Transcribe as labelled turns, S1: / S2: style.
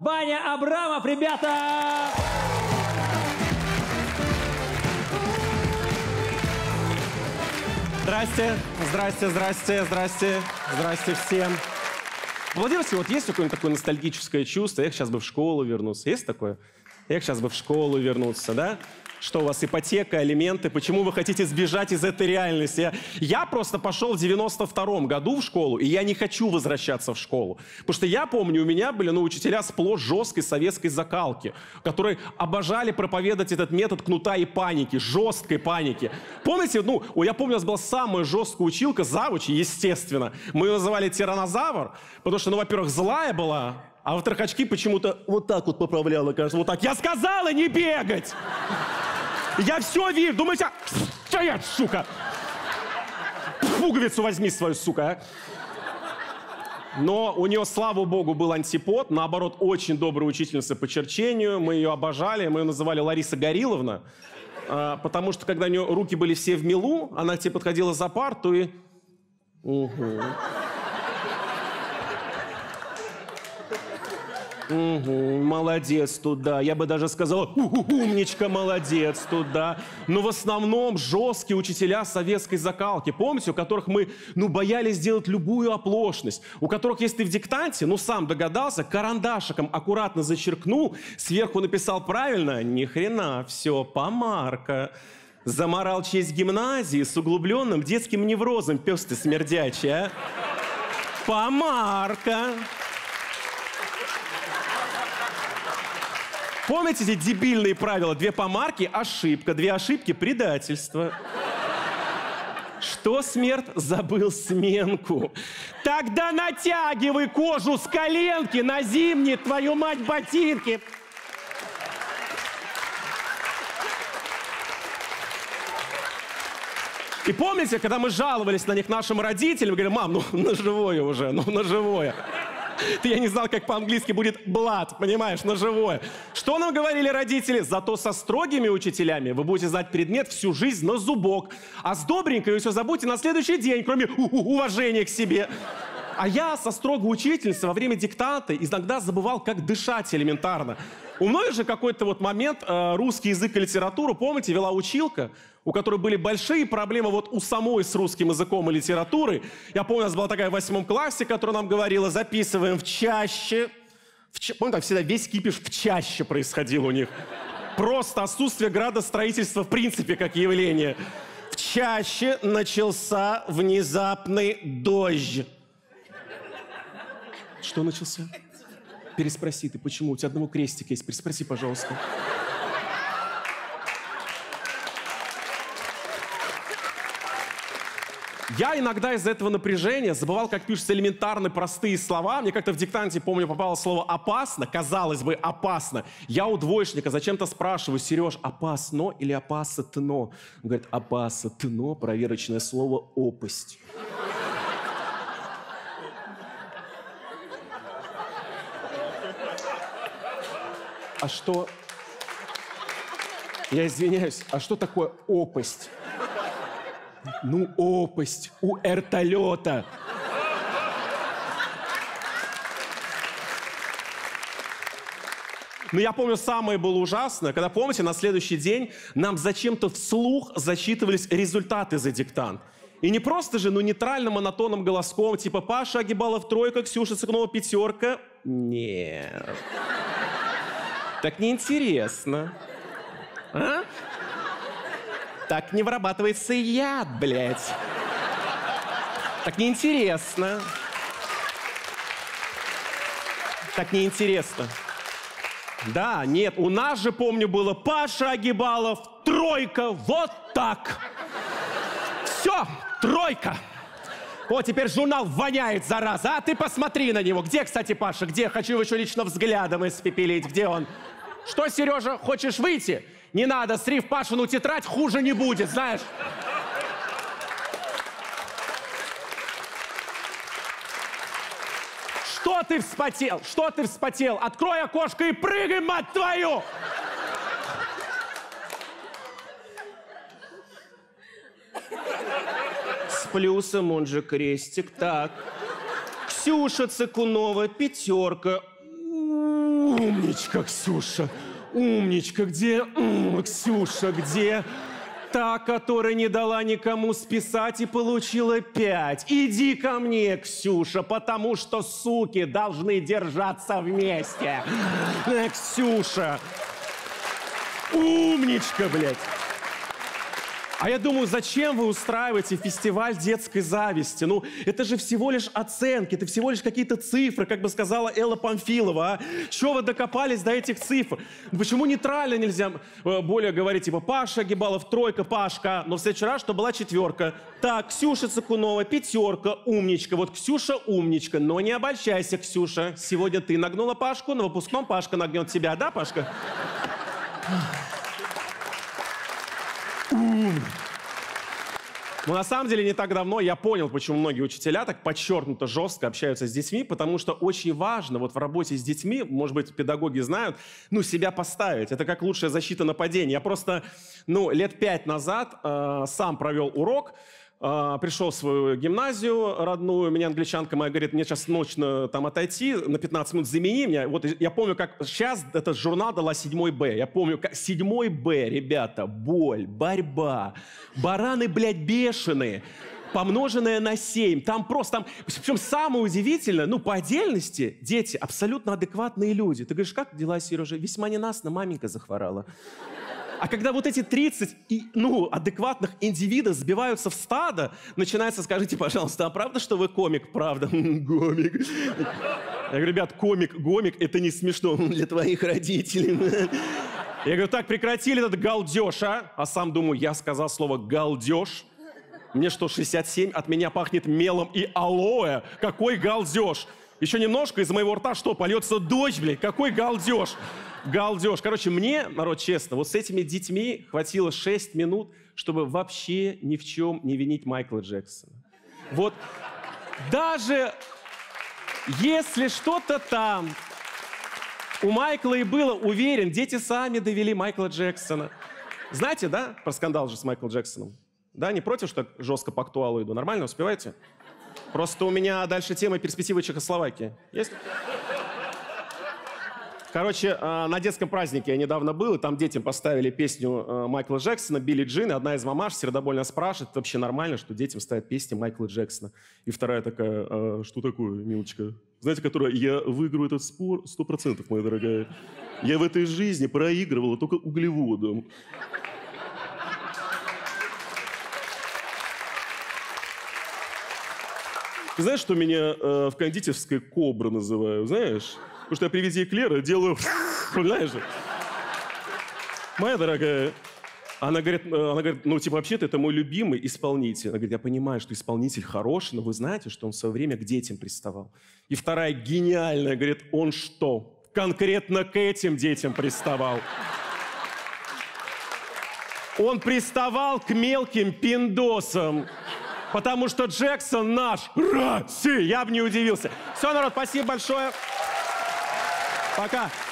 S1: Ваня Абрамов, ребята!
S2: Здрасте, здрасте, здрасте, здрасте, здрасте всем. Владимир, вот есть какое-нибудь такое ностальгическое чувство? Я сейчас бы в школу вернулся. Есть такое? Я сейчас бы в школу вернулся, да? Что у вас, ипотека, алименты? Почему вы хотите сбежать из этой реальности? Я просто пошел в 92-м году в школу, и я не хочу возвращаться в школу. Потому что я помню, у меня были учителя сплошь жесткой советской закалки, которые обожали проповедовать этот метод кнута и паники, жесткой паники. Помните, я помню, у нас была самая жесткая училка, завуч, естественно. Мы ее называли тиранозавр, потому что, во-первых, злая была, а во-вторых, очки почему-то вот так вот поправляла, кажется, вот так. Я сказала не бегать! Я все вижу. Думаете, стоять, сука! Пуговицу возьми свою, сука, а! Но у нее, слава богу, был антипод. Наоборот, очень добрая учительница по черчению. Мы ее обожали. Мы ее называли Лариса Гориловна. Потому что, когда у нее руки были все в мелу, она к тебе подходила за парту и... Молодец туда. Я бы даже сказала, умничка, молодец туда. Но в основном жесткие учителя советской закалки. Помните, у которых мы, боялись сделать любую оплошность. У которых, если ты в диктанте, сам догадался, карандашиком аккуратно зачеркнул, сверху написал правильно, ни хрена, все, помарка. Заморал честь гимназии с углубленным детским неврозом, пес ты смердячий, а? Помарка. Помните эти дебильные правила? 2 помарки – ошибка, 2 ошибки – предательство. Что, смерть, забыл сменку? Тогда натягивай кожу с коленки на зимние, твою мать, ботинки. И помните, когда мы жаловались на них нашим родителям, говорим, мам, на живое уже, на живое. Я не знал, как по-английски будет blood, понимаешь, на живое. Что нам говорили родители? Зато со строгими учителями вы будете знать предмет всю жизнь на зубок. А с добренькой вы все забудете на следующий день, кроме уважения к себе. А я со строгой учительницей во время диктанта иногда забывал, как дышать элементарно. У многих же какой-то момент русский язык и литературу, помните, вела училка, у которой были большие проблемы у самой с русским языком и литературой. Я помню, у нас была такая в 8 классе, которая нам говорила, записываем в чаще. Помню, так всегда весь кипиш в чаще происходил у них. Просто отсутствие градостроительства в принципе как явление. В чаще начался внезапный дождь. Что начался? Переспроси ты, почему? У тебя одного крестика есть. Переспроси, пожалуйста. Я иногда из-за этого напряжения забывал, как пишутся элементарные простые слова. Мне как-то в диктанте, помню, попало слово «опасно». Казалось бы, опасно. Я у двоечника зачем-то спрашиваю, Сереж, опасно или опасатно? Он говорит, опасатно, проверочное слово «опасть». А что... Я извиняюсь, а что такое опасть? Опасть у вертолета. Я помню, самое было ужасное, когда, помните, на следующий день нам зачем-то вслух зачитывались результаты за диктант. И не просто же, нейтральным монотонным голоском, типа Паша Агибалов 3, Ксюша Цыкнова 5. Нет. Так неинтересно. А? Так не вырабатывается яд, блядь. Так неинтересно. Так неинтересно. Да, нет, у нас же, помню, было Паша Агибалов 3, вот так. Все, 3. Вот теперь журнал воняет, зараза. А ты посмотри на него. Где, кстати, Паша? Где? Хочу его еще лично взглядом испепелить. Где он? Что, Сережа, хочешь выйти? Не надо, срив Пашину тетрадь, хуже не будет, знаешь. Что ты вспотел? Что ты вспотел? Открой окошко и прыгай, мать твою! С плюсом, он же крестик, так. Ксюша Цыкунова 5. Умничка, Ксюша. Умничка, где? Ксюша, где? Та, которая не дала никому списать и получила 5. Иди ко мне, Ксюша, потому что суки должны держаться вместе. Ксюша. Умничка, блядь. А я думаю, зачем вы устраиваете фестиваль детской зависти? Ну, это же всего лишь оценки, это всего лишь какие-то цифры, как бы сказала Элла Памфилова, а? Чего вы докопались до этих цифр? Почему нейтрально нельзя более говорить, типа, Паша Гибалов, 3, Пашка, но в следующий раз, что была 4. Так, Ксюша Цыкунова, 5, умничка. Вот Ксюша умничка, но не обольщайся, Ксюша. Сегодня ты нагнула Пашку, на выпускном Пашка нагнет тебя, да, Пашка? Но на самом деле не так давно я понял, почему многие учителя так подчеркнуто жестко общаются с детьми, потому что очень важно вот в работе с детьми, может быть, педагоги знают, ну, себя поставить. Это как лучшая защита нападения. Я просто, лет 5 назад сам провел урок, пришел в свою гимназию родную, меня англичанка моя говорит, мне сейчас ночно там отойти, на 15 минут замени меня. Вот я помню, как сейчас этот журнал дала 7 Б. Я помню, как 7 Б, ребята, боль, борьба, бараны, блядь, бешеные, помноженное на 7. Там просто, причем самое удивительное, по отдельности дети абсолютно адекватные люди. Ты говоришь, как дела, Сережа? Весьма ненастно, маменька захворала. А когда вот эти 30, адекватных индивидов сбиваются в стадо, начинается, скажите, пожалуйста, а правда, что вы комик? Правда. Гомик. Я говорю, ребят, гомик, это не смешно для твоих родителей. Я говорю, так, прекратили этот галдеж, а? А сам думаю, я сказал слово галдеж. Мне что, 67? От меня пахнет мелом и алоэ. Какой галдеж? Еще немножко, из моего рта что, польется дождь, блядь? Какой галдеж? Галдеж. Короче, мне, народ, честно, вот с этими детьми хватило 6 минут, чтобы вообще ни в чем не винить Майкла Джексона. Вот даже если что-то там у Майкла и было, уверен, дети сами довели Майкла Джексона. Знаете, да, про скандал же с Майклом Джексоном? Да, не против, что так жестко по актуалу иду? Нормально, успеваете? Просто у меня дальше тема перспективы Чехословакии. Есть? Короче, на детском празднике я недавно был, и там детям поставили песню Майкла Джексона, Билли Джин, и одна из мамаш сердобольно спрашивает, это вообще нормально, что детям ставят песни Майкла Джексона? И вторая такая, что такое, милочка? Знаете, которая, я выиграю этот спор 100%, моя дорогая. Я в этой жизни проигрывала только углеводом. Ты знаешь, что меня в кондитерской кобра называют, знаешь? Потому что я при виде эклера делаю... Знаешь же? Моя дорогая, она говорит, вообще-то это мой любимый исполнитель. Она говорит, я понимаю, что исполнитель хороший, но вы знаете, что он в свое время к детям приставал. И вторая гениальная, говорит, он что? Конкретно к этим детям приставал. Он приставал к мелким пиндосам. Потому что Джексон наш. Россия! Я бы не удивился. Все, народ, спасибо большое. Пока.